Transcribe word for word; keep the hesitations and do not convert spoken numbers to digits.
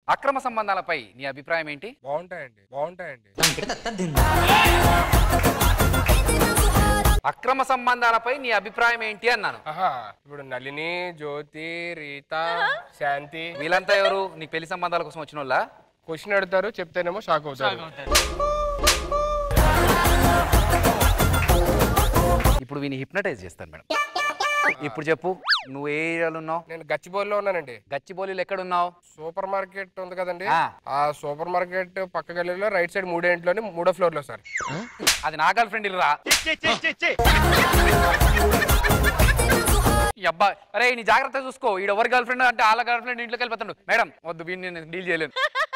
అక్రమ సంబంధాలపై నీ అభిప్రాయం ఏంటి? బాగుంటాయండి బాగుంటాయండి అక్రమ సంబంధాలపై నీ అభిప్రాయం ఏంటి అన్నాను. ఇప్పుడు నళిని, జ్యోతి, రీత, శాంతి వీళ్ళంతా ఎవరు? నీ పెళ్లి సంబంధాల కోసం వచ్చిన వాళ్ళ? క్వశ్చన్ అడుగుతారు, చెప్తేనేమో షాక్ అవుతారు. ఇప్పుడు వీని హిప్నటైజ్ చేస్తాను మేడం. ఇప్పుడు చెప్పు, నువ్వు ఏ ఏరియాలో ఉన్నావు? నేను గచ్చిబౌలిలో ఉన్నానండి. గచ్చిబౌలిలో ఎక్కడ ఉన్నావు? సూపర్ మార్కెట్ ఉంది కదండి, ఆ సూపర్ మార్కెట్ పక్క గల్లీలో రైట్ సైడ్ మూడో ఇంట్లోని మూడో ఫ్లోర్ లో సార్. అది నా గర్ల్ ఫ్రెండ్ ఇల్లురా. అబ్బా అరే నీ జాగ్రత్త చూసుకో. ఈడ ఎవరి గర్ల్ ఫ్రెండ్ అంటే వాళ్ళ గర్ల్ ఫ్రెండ్ ఇంట్లోకి వెళ్ళిపోతాడు. మేడం వద్దు, వీడిని నేను డీల్ చేయలేను.